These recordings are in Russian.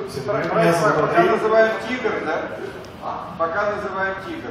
Всем привет, меня зовут Пока Андрей. называем тигр, да? Пока называем тигр.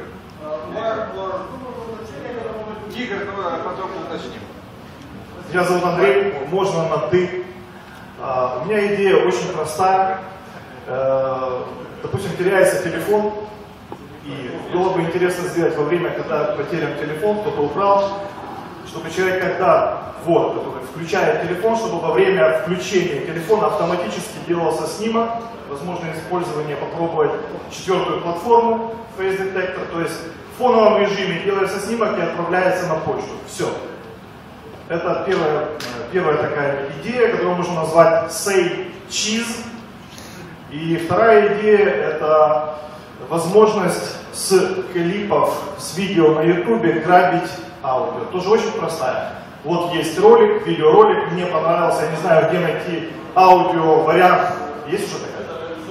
Тигр, ну а потом уточним. Меня зовут Андрей, можно на «ты». У меня идея очень простая. Допустим, теряется телефон, и было бы интересно сделать во время, когда потерян телефон, кто-то украл, чтобы человек, когда который включает телефон, чтобы во время включения телефона автоматически делался снимок, возможно использование, попробовать 4-ю платформу Face Detector, то есть в фоновом режиме делается снимок и отправляется на почту. Все. Это первая такая идея, которую можно назвать Say Cheese. И вторая идея — это возможность с клипов, с видео на YouTube грабить аудио. Тоже очень простая. Вот есть ролик, видеоролик, мне понравился, я не знаю, где найти аудио-вариант. Есть уже такая?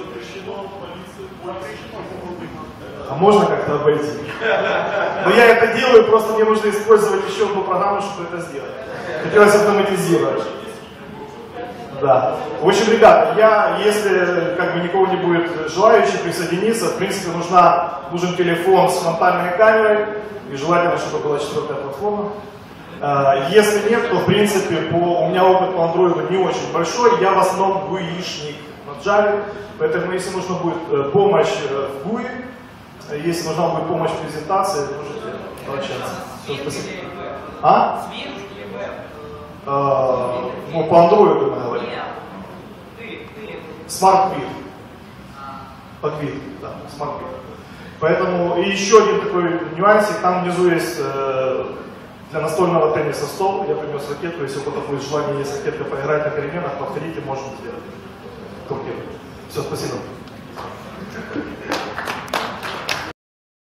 А можно как-то обойти? Но я это делаю, просто мне нужно использовать еще одну программу, чтобы это сделать. Хотелось автоматизировать. Да. В общем, ребята, если никого не будет желающих присоединиться, в принципе, нужен телефон с фронтальной камерой, и желательно, чтобы была 4-я платформа. Если нет, то, в принципе, у меня опыт по Android не очень большой, я в основном GUI-шник на Java, поэтому если нужна будет помощь в GUI, если нужна будет помощь в презентации, можете обращаться. Все, спасибо. По Android мы говорим. Smart Grid. Под Grid, да, Smart Grid. Поэтому и еще один такой нюансик, там внизу есть для настольного тенниса стол, я принес ракетку, если у кого-то будет желание, есть ракетка поиграть на переменах, подходите, можем сделать. Все, спасибо.